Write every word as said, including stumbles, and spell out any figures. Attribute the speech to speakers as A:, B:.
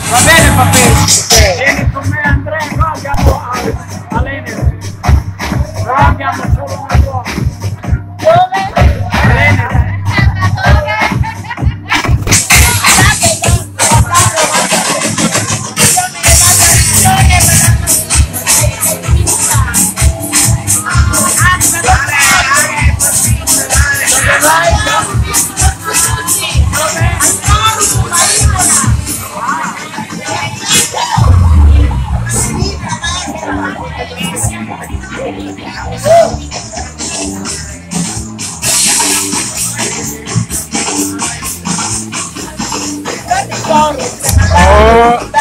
A: Va bene papà, vieni con me Andrea, qua andiamo a, a Lenere. Qua abbiamo solo una uomo.
B: Dove?
A: A Lenere. Oh.